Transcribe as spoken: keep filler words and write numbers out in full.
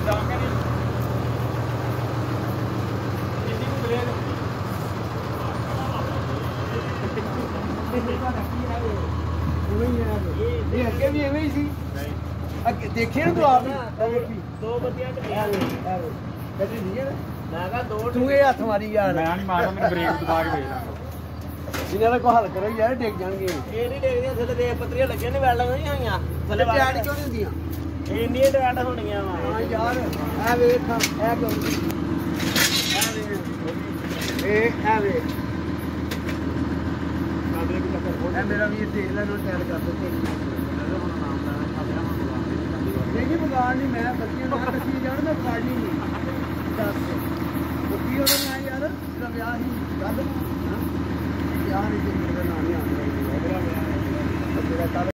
ਇਹ ਅੱਗੇ ਵੀ ਐਵੇਂ ਹੀ ਸੀ ਅੱਗੇ ਦੇਖੇ ਨਾ ਤੂੰ ਆਪ ਦੋ ਬੱਤੀਆਂ ਤੇ ਗੱਡੀ ਨਹੀਂ ਹੈ ਮੈਂ ਕਹਾ ਦੋ ਤੂੰ ਇਹ ਹੱਥ ਮਾਰੀ ਯਾਰ ਮੈਂ ਨਹੀਂ ਮਾਰਦਾ ਮੈਨੂੰ ਬ੍ਰੇਕ ਦਬਾ ਕੇ ਵੇਖ ਲਾ ਇਹਨਾਂ ਦਾ ਕੋਈ ਹੱਲ ਕਰੋ ਯਾਰ ਡਿੱਗ ਜਾਣਗੇ ਇਹ ਨਹੀਂ ਦੇਖਦੀਆਂ ਥੱਲੇ ਦੇ ਪੱਤਰੀਆਂ ਲੱਗੀਆਂ ਨੇ ਵੈਲ ਨਹੀਂ ਹੋਈਆਂ ਥੱਲੇ ਟਿਆੜ ਕਿਉਂ ਨਹੀਂ ਹੁੰਦੀਆਂ ਇਹ ਨਹੀਂ ਟਾਟ ਹੋਣੀਆਂ ਵਾ ਹਾਂ ਯਾਰ ਇਹ ਵੇਖ ਇਹ ਕਿਉਂ ਇਹ ਵੇਖ ਇਹ ਇਹ ਵੇਖ ਇਹ ਮੇਰਾ ਵੀਰ ਦੇਖ ਲੈ ਨੂੰ ਟੈਲ ਕਰ ਦਿੱਤੇ ਨਹੀਂ ਜੀ ਬਗਾੜ ਨਹੀਂ ਮੈਂ ਬੱਚੀਆਂ ਨੂੰ ਦੱਸੀ ਜਾਣ ਮੈਂ ਬਗਾੜਨੀ ਨਹੀਂ ਦੱਸ ਕੀ ਹੋ ਰਿਹਾ ਯਾਰ ਤੇਰਾ ਵਿਆਹ ਹੀ ਗੱਲ ਯਾਰ ਇਹ ਮੇਰੇ ਨਾਲ ਨਹੀਂ ਆਉਂਦਾ ਤੇਰਾ